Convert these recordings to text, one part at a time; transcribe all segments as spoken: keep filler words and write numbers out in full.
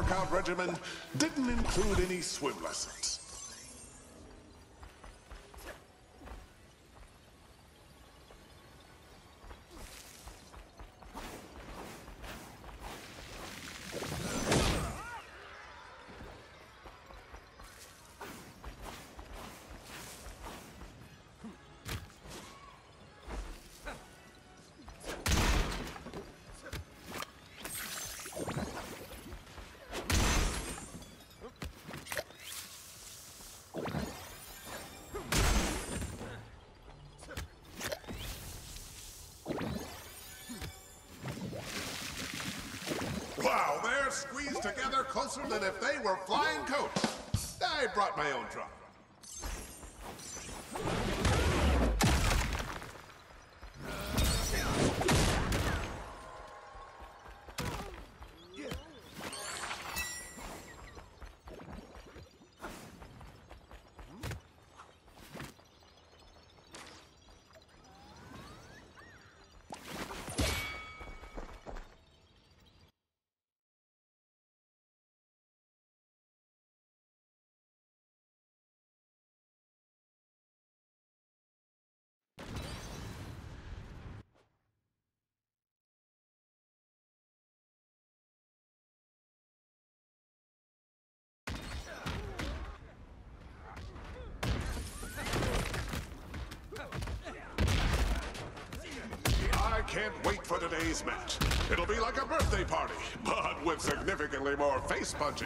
workout regimen didn't include any swim lessons. Wow, they're squeezed together closer than if they were flying coach. I brought my own truck. I can't wait for today's match. It'll be like a birthday party, but with significantly more face punching.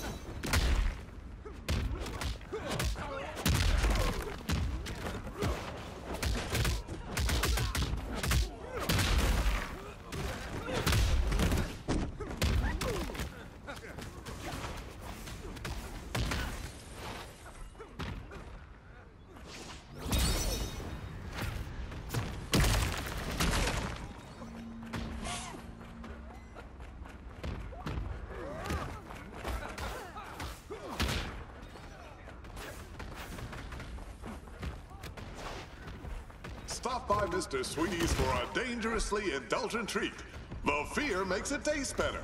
Stop by Mister Sweeties for a dangerously indulgent treat. The fear makes it taste better.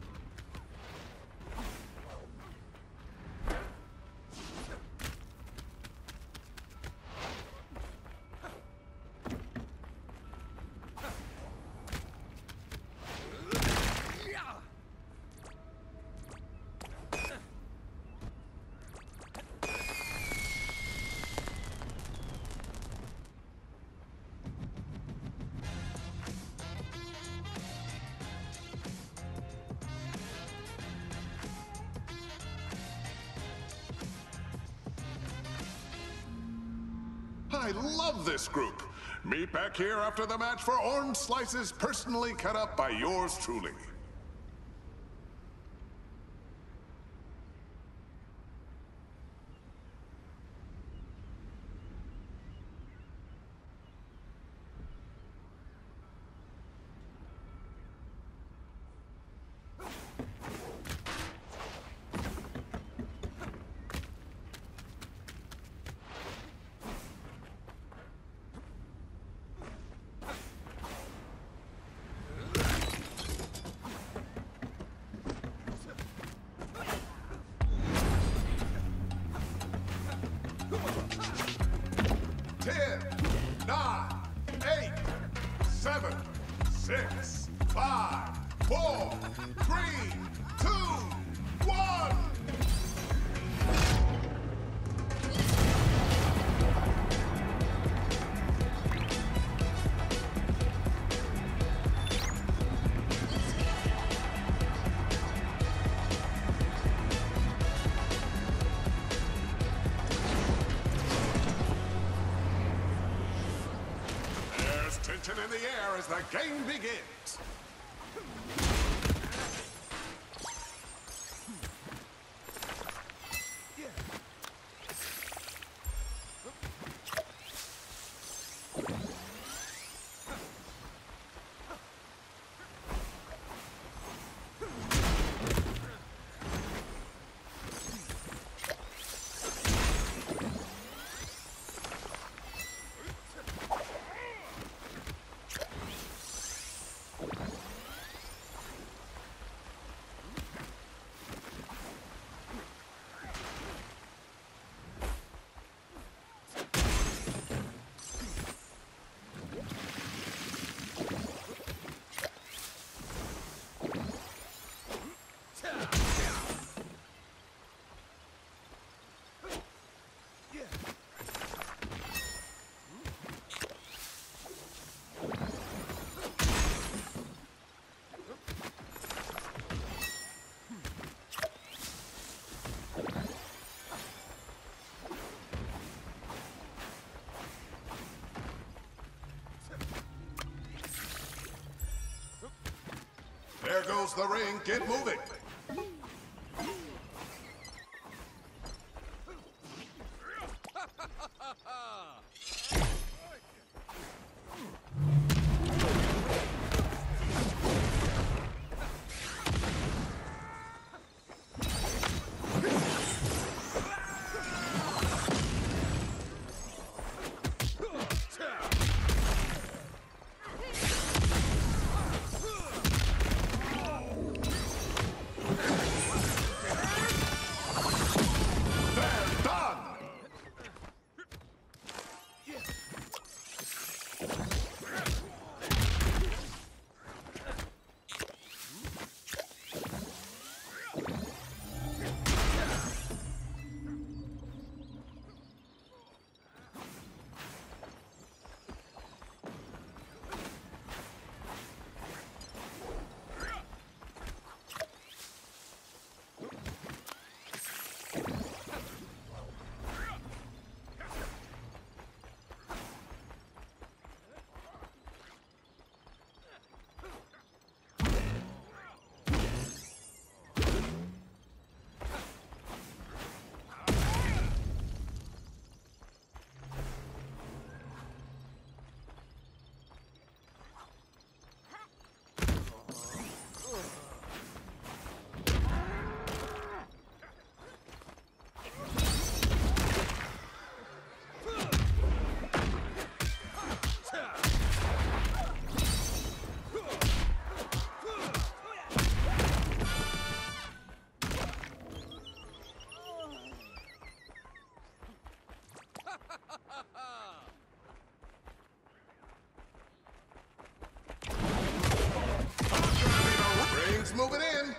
I love this group. Meet back here after the match for orange slices personally cut up by yours truly. Ten, nine, eight, seven, six, five, four, three, two, one. Tension in the air as the game begins. There goes the ring. Get moving. Ring's moving in.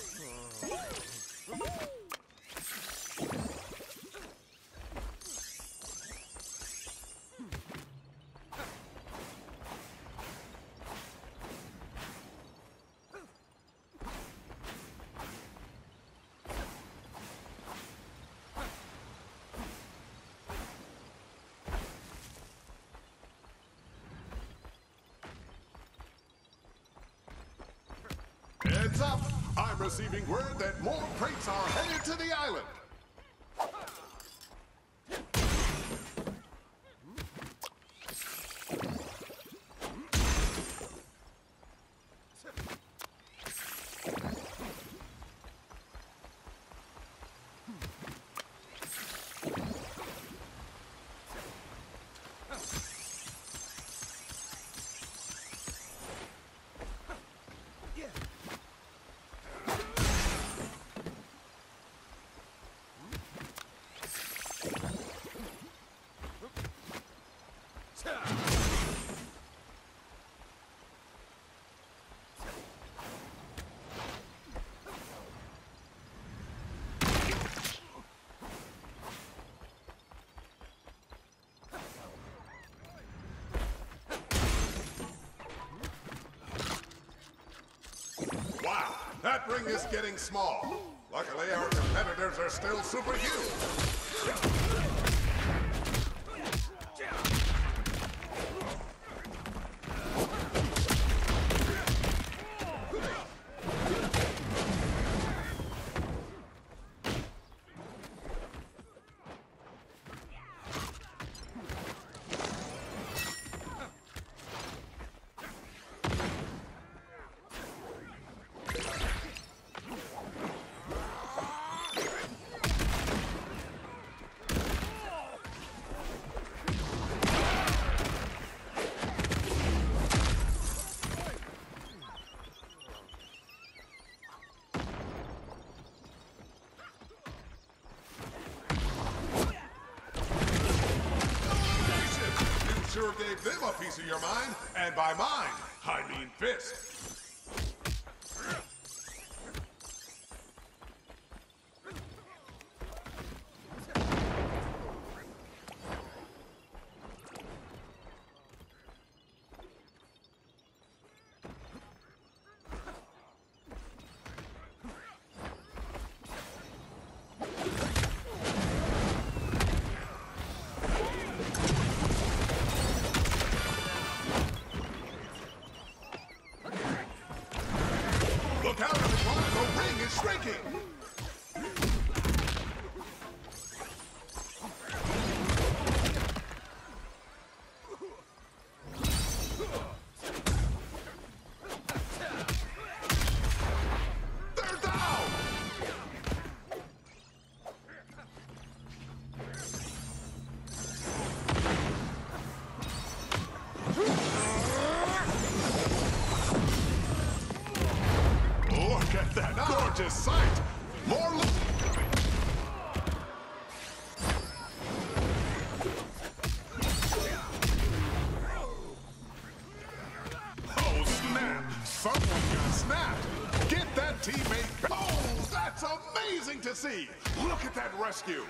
Heads up! I'm receiving word that more crates are headed to the island. Wow, that ring is getting small. Luckily, our competitors are still super huge. Sure gave them a piece of your mind, and by mind, I mean fist. Breaking! They're down! Look at that gorgeous sight! More loot! Oh, snap! Someone got snapped! Get that teammate back! Oh, that's amazing to see! Look at that rescue!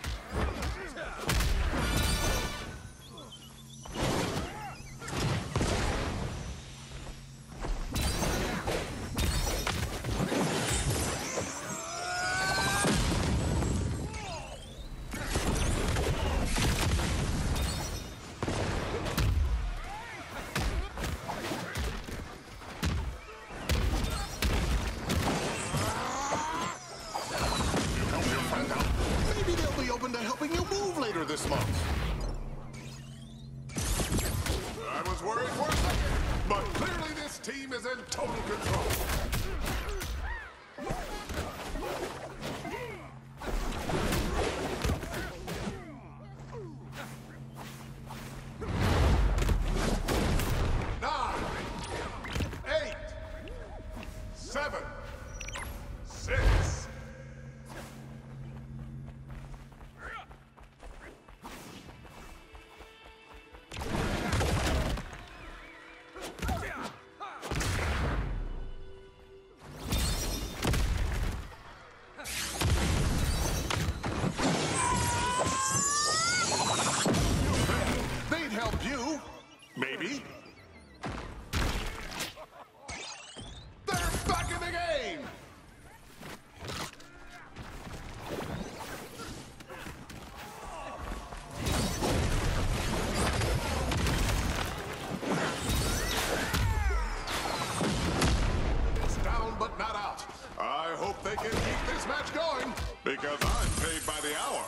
Maybe they'll be open to helping you move later this month. I was worried for a second, but clearly this team is in total control. Nine, eight, seven, six. They'd help you, maybe. They're back in the game! It's down but not out. I hope they can keep this match going, because I'm paid by the hour.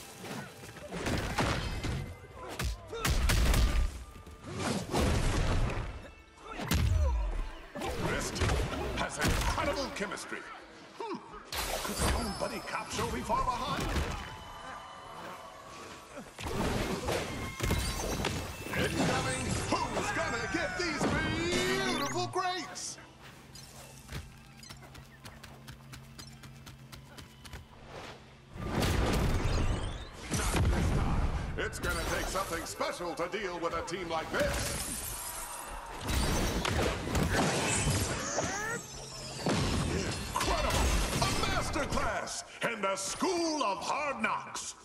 This team has incredible chemistry. Hmm. Could their own buddy cop show be far behind? Incoming! Who's gonna get these beautiful grapes? Not this time. It's gonna take something special to deal with a team like this. Incredible! A masterclass in the School of Hard Knocks.